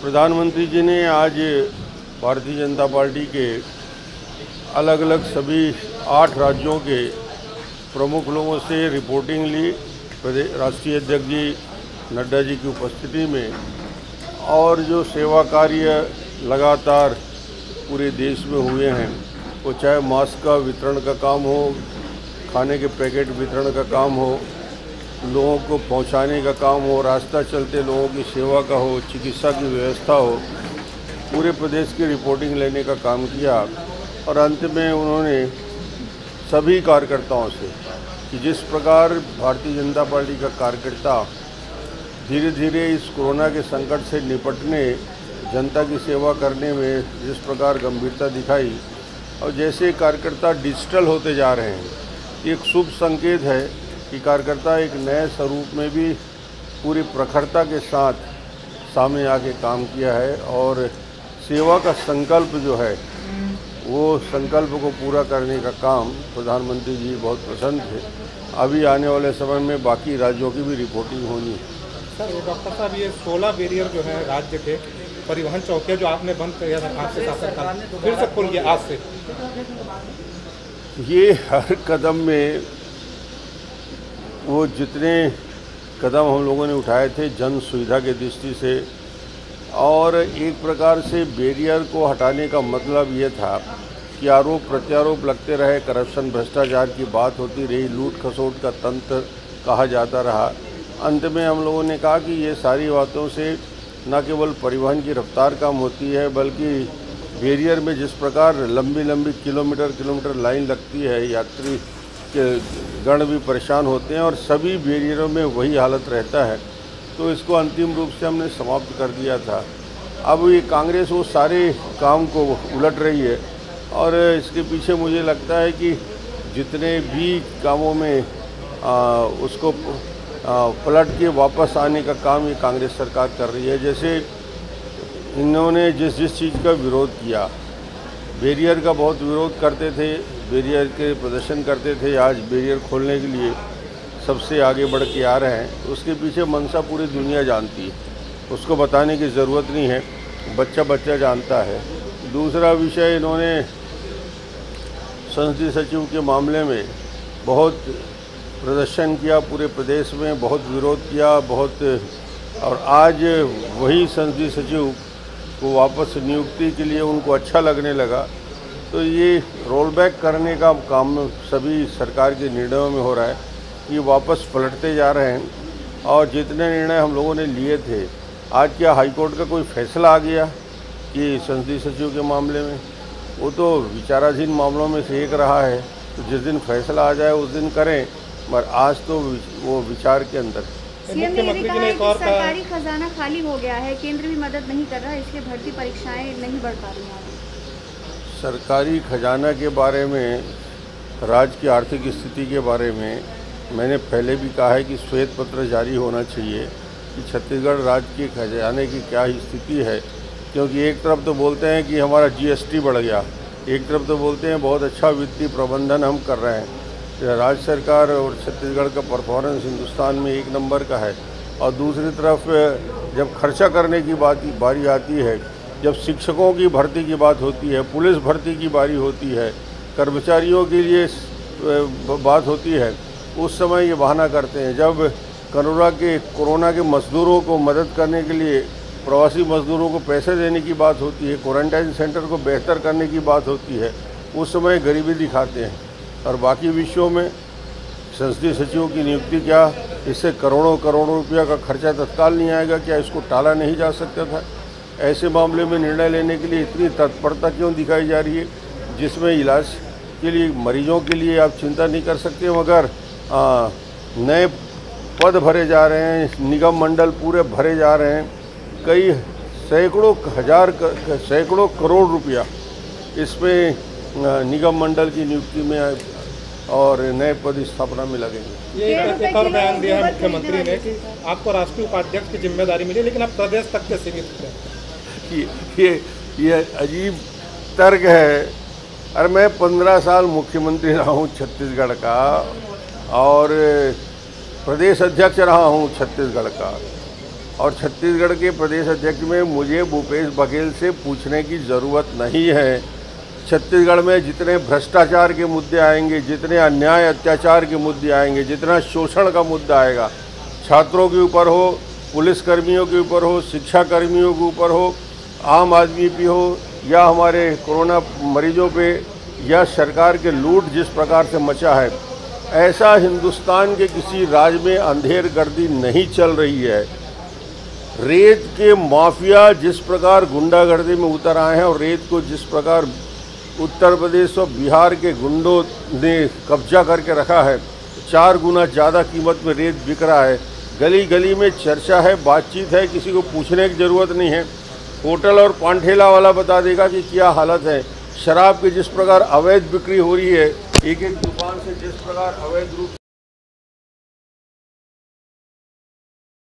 प्रधानमंत्री जी ने आज भारतीय जनता पार्टी के अलग अलग सभी 8 राज्यों के प्रमुख लोगों से रिपोर्टिंग ली। राष्ट्रीय अध्यक्ष जी नड्डा जी की उपस्थिति में, और जो सेवा कार्य लगातार पूरे देश में हुए हैं, वो चाहे मास्क का वितरण का काम हो, खाने के पैकेट वितरण का काम हो, लोगों को पहुंचाने का काम हो, रास्ता चलते लोगों की सेवा का हो, चिकित्सा की व्यवस्था हो, पूरे प्रदेश की रिपोर्टिंग लेने का काम किया। और अंत में उन्होंने सभी कार्यकर्ताओं से कि जिस प्रकार भारतीय जनता पार्टी का कार्यकर्ता धीरे धीरे इस कोरोना के संकट से निपटने, जनता की सेवा करने में जिस प्रकार गंभीरता दिखाई, और जैसे कार्यकर्ता डिजिटल होते जा रहे हैं, एक शुभ संकेत है कि कार्यकर्ता एक नए स्वरूप में भी पूरी प्रखरता के साथ सामने आके काम किया है। और सेवा का संकल्प जो है, वो संकल्प को पूरा करने का काम प्रधानमंत्री जी बहुत प्रसन्न थे। अभी आने वाले समय में बाकी राज्यों की भी रिपोर्टिंग होनी है। सर, डॉक्टर साहब, ये 16 बैरियर जो है राज्य के परिवहन चौकियाँ जो आपने बंद किया था 5 से 7 साल, तो फिर से खोल गया आज से। ये हर कदम में वो जितने कदम हम लोगों ने उठाए थे जन सुविधा की दृष्टि से, और एक प्रकार से बैरियर को हटाने का मतलब ये था कि आरोप प्रत्यारोप लगते रहे, करप्शन भ्रष्टाचार की बात होती रही, लूट खसोट का तंत्र कहा जाता रहा। अंत में हम लोगों ने कहा कि ये सारी बातों से न केवल परिवहन की रफ्तार कम होती है, बल्कि बैरियर में जिस प्रकार लंबी लंबी किलोमीटर लाइन लगती है, यात्री के गण भी परेशान होते हैं, और सभी बैरियरों में वही हालत रहता है। तो इसको अंतिम रूप से हमने समाप्त कर दिया था। अब ये कांग्रेस वो सारे काम को उलट रही है, और इसके पीछे मुझे लगता है कि जितने भी कामों में उसको पलट के वापस आने का काम ये कांग्रेस सरकार कर रही है। जैसे इन्होंने जिस चीज़ का विरोध किया, बैरियर का बहुत विरोध करते थे, बैरियर के प्रदर्शन करते थे, आज बैरियर खोलने के लिए सबसे आगे बढ़ के आ रहे हैं। उसके पीछे मंशा पूरी दुनिया जानती है, उसको बताने की ज़रूरत नहीं है, बच्चा बच्चा जानता है। दूसरा विषय, इन्होंने संसदीय सचिव के मामले में बहुत प्रदर्शन किया, पूरे प्रदेश में बहुत विरोध किया, बहुत, और आज वही संसदीय सचिव को वापस नियुक्ति के लिए उनको अच्छा लगने लगा। तो ये रोल बैक करने का काम सभी सरकार के निर्णयों में हो रहा है, ये वापस पलटते जा रहे हैं। और जितने निर्णय हम लोगों ने लिए थे, आज क्या हाईकोर्ट का कोई फैसला आ गया कि संसदीय सचिव के मामले में? वो तो विचाराधीन मामलों में से एक रहा है, तो जिस दिन फैसला आ जाए उस दिन करें, मगर आज तो वो विचार के अंदर। मुख्यमंत्री जी ने एक और सरकारी खजाना खाली हो गया है, केंद्र भी मदद नहीं कर रहा, इसलिए भर्ती परीक्षाएं नहीं बढ़ पा रही हैं। सरकारी खजाना के बारे में, राज्य की आर्थिक स्थिति के बारे में मैंने पहले भी कहा है कि श्वेत पत्र जारी होना चाहिए कि छत्तीसगढ़ राज्य के खजाने की क्या स्थिति है। क्योंकि एक तरफ तो बोलते हैं कि हमारा GST बढ़ गया, एक तरफ तो बोलते हैं बहुत अच्छा वित्तीय प्रबंधन हम कर रहे हैं। राज्य सरकार और छत्तीसगढ़ का परफॉर्मेंस हिंदुस्तान में 1 नंबर का है, और दूसरी तरफ जब खर्चा करने की बारी आती है, जब शिक्षकों की भर्ती की बात होती है, पुलिस भर्ती की बारी होती है, कर्मचारियों के लिए बात होती है, उस समय ये बहाना करते हैं। जब कोरोना के मजदूरों को मदद करने के लिए, प्रवासी मजदूरों को पैसे देने की बात होती है, क्वारंटाइन सेंटर को बेहतर करने की बात होती है, उस समय गरीबी दिखाते हैं। और बाकी विषयों में संसदीय सचिवों की नियुक्ति, क्या इससे करोड़ों रुपया का खर्चा तत्काल नहीं आएगा? क्या इसको टाला नहीं जा सकता था? ऐसे मामले में निर्णय लेने के लिए इतनी तत्परता क्यों दिखाई जा रही है, जिसमें इलाज के लिए मरीजों के लिए आप चिंता नहीं कर सकते, मगर नए पद भरे जा रहे हैं, निगम मंडल पूरे भरे जा रहे हैं, कई सैकड़ों करोड़ रुपया इसमें निगम मंडल की नियुक्ति में और नए पद स्थापना में लगेंगे। ये एक और बयान दिया है मुख्यमंत्री ने कि आपको राष्ट्रीय उपाध्यक्ष की जिम्मेदारी मिली, लेकिन आप प्रदेश तक के सीमित हैं। ये अजीब तर्क है। अरे मैं 15 साल मुख्यमंत्री रहा हूँ छत्तीसगढ़ का, और प्रदेश अध्यक्ष रहा हूँ छत्तीसगढ़ का, और छत्तीसगढ़ के प्रदेश अध्यक्ष में मुझे भूपेश बघेल से पूछने की ज़रूरत नहीं है। छत्तीसगढ़ में जितने भ्रष्टाचार के मुद्दे आएंगे, जितने अन्याय अत्याचार के मुद्दे आएंगे, जितना शोषण का मुद्दा आएगा, छात्रों के ऊपर हो, पुलिसकर्मियों के ऊपर हो, शिक्षा कर्मियों के ऊपर हो, आम आदमी पे हो, या हमारे कोरोना मरीजों पे, या सरकार के लूट जिस प्रकार से मचा है, ऐसा हिंदुस्तान के किसी राज्य में अंधेर गर्दी नहीं चल रही है। रेत के माफिया जिस प्रकार गुंडागर्दी में उतर आए हैं और रेत को जिस प्रकार उत्तर प्रदेश और बिहार के गुंडों ने कब्जा करके रखा है, 4 गुना ज़्यादा कीमत में रेत बिक रहा है। गली गली में चर्चा है, बातचीत है, किसी को पूछने की ज़रूरत नहीं है। होटल और पान-ठेला वाला बता देगा कि क्या हालत है। शराब की जिस प्रकार अवैध बिक्री हो रही है, एक एक दुकान से जिस प्रकार अवैध रूप